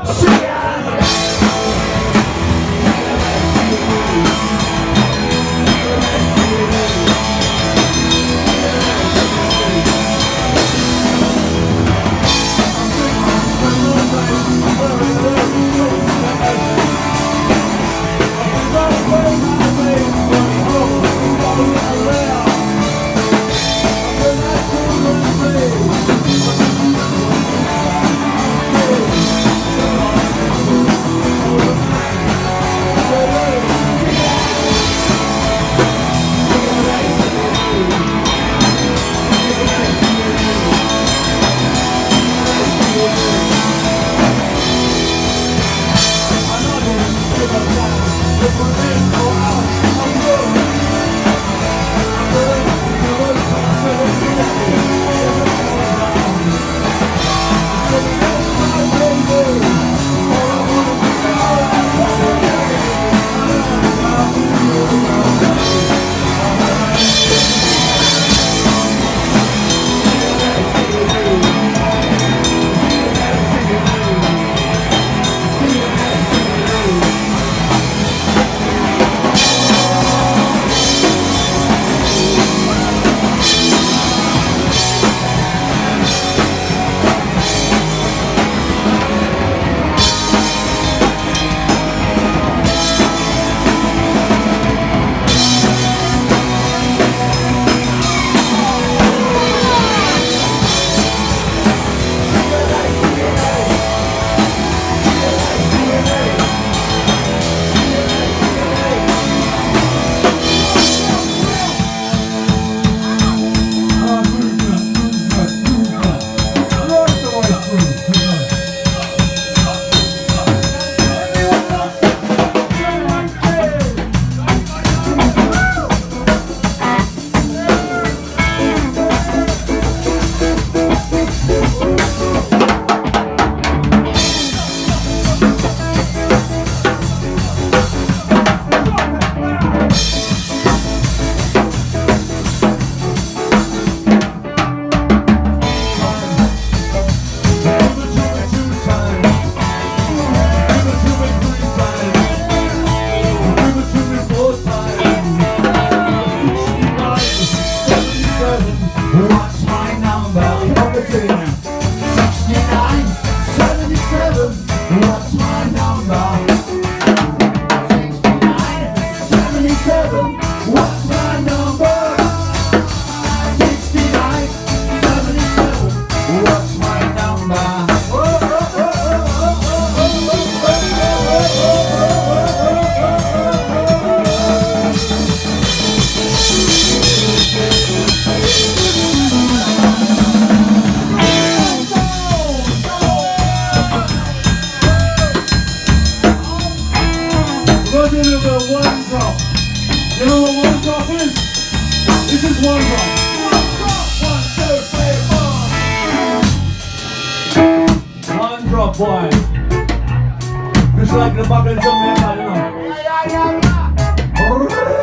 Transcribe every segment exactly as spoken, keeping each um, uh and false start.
Boy, just like the bucket of Jamaica, you know. Yeah, yeah, yeah,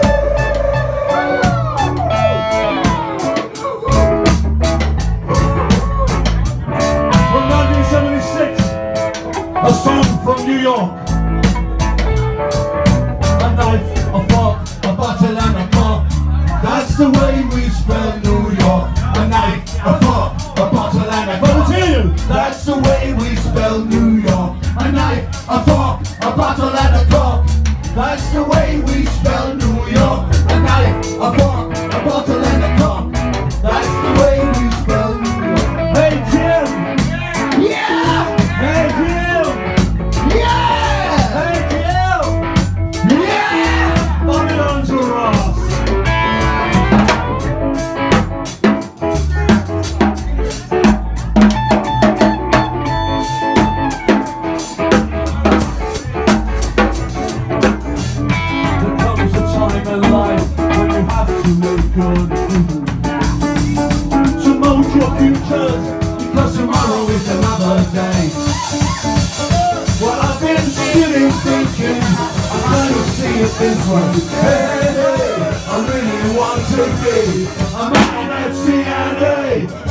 From nineteen seventy-six, a song from New York. A knife, a fork, a bottle and a cork. That's the way we spell New York. A knife, a fork, a bottle and a cork. That's the way we spell New York. A knife, a fork, a bottle and a cork. That's the way we spell New York. A knife, a fork, a bottle and a cork. That's the way we spell New York. Hey Jim! Yeah! Hey Jim! Yeah! Hey Jim! Yeah! Bobby on to Ross. So mold your futures, because tomorrow is another day. Well, I've been sitting thinking, I'm gonna see it this way. Hey, hey, I really want to be a man at C N A.